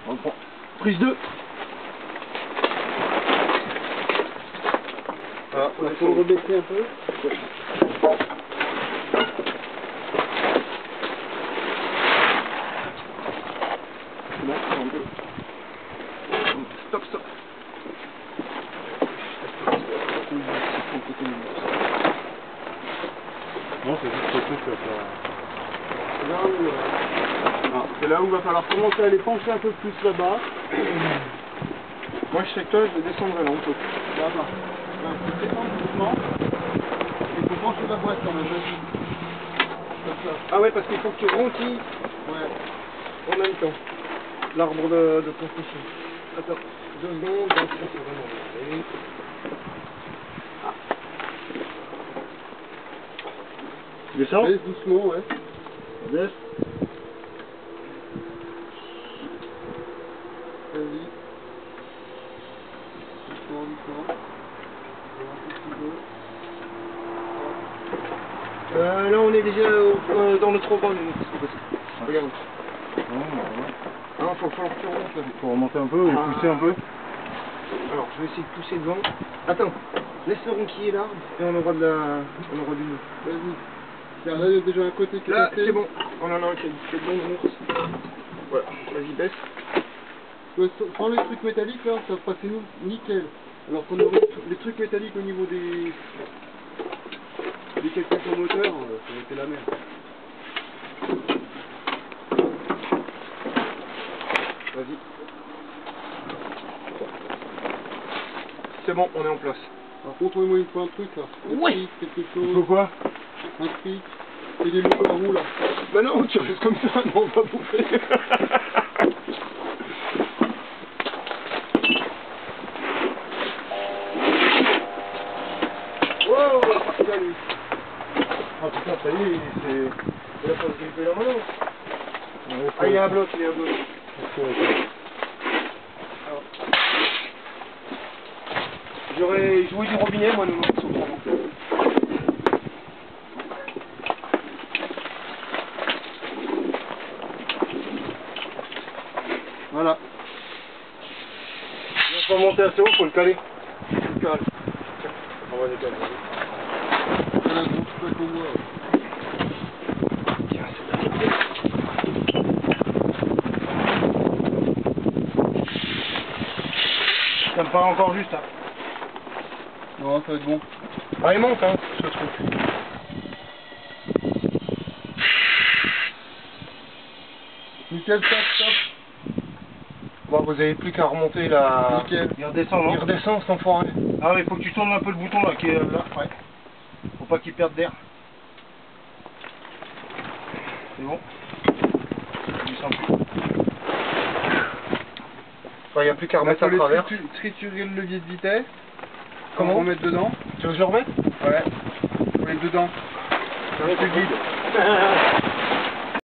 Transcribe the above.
On reprend. Prise 2. Voilà, il faut le rebaisser un peu. Bon, un peu. Stop, stop. Non, c'est juste le truc C'est là où il va falloir commencer à les pencher un peu plus là-bas. Moi je sais que toi, je descendrai là un peu. Là-bas. Il faut descendre doucement. Il faut pencher la boîte quand même. Comme ça. Ah ouais, parce qu'il faut que tu remplis Ouais. en même temps l'arbre de construction. Attends, 2 secondes, donc ça c'est vraiment... Et... Ah. Descends. Baisse doucement, ouais. Baisse. Vas-y. Doucement, doucement. Là on est déjà dans le trop bas, nous. Regarde. Non, faut que tu remontes là. Faut remonter un peu et pousser un peu. Alors, je vais essayer de pousser devant. Attends, laisse-le ronquiller l'arbre et on aura du nid. Vas-y. Là, il y a déjà un côté qui est Là, passé. c'est bon. On en a un qui est de bon ours. Voilà, vas-y, baisse. Sans les trucs métalliques, là, ça va passer nickel. Alors qu'on aurait les trucs métalliques au niveau des calculs moteurs, ça aurait été la merde. Vas-y. C'est bon, on est en place. Par contre, moi, il me faut un truc, là. Quelque chose. Il faut quoi? Un fric. Et des loups à roue, là. Bah non, tu restes comme ça, non, on va bouffer. Wow, salut. Ah putain, ça y est, c'est... Il a pas de gripper la main. Ah, il y a un bloc, Alors. J'aurais joué du robinet, moi, nous, sur le moment. Voilà. Il faut monter assez haut, faut le caler. Tu le cales. On va décaler. C'est la grosse plaque au bois. Ça me paraît encore juste, hein. Non, ça va être bon. Ah, il manque, hein, ce truc. Nickel, stop. Bon, vous avez plus qu'à remonter la... Nickel. Il redescend, non? Il redescend, cet enfoiré. Ah oui, faut que tu tournes un peu le bouton, là, qui est là. Ouais. Faut pas qu'il perde d'air. C'est bon. Il sent plus. Il n'y a plus qu'à remettre à travers. Triturer le levier de vitesse. Comment? On remettre dedans. Tu veux que je le remette? Ouais. On met dedans. Tu guides.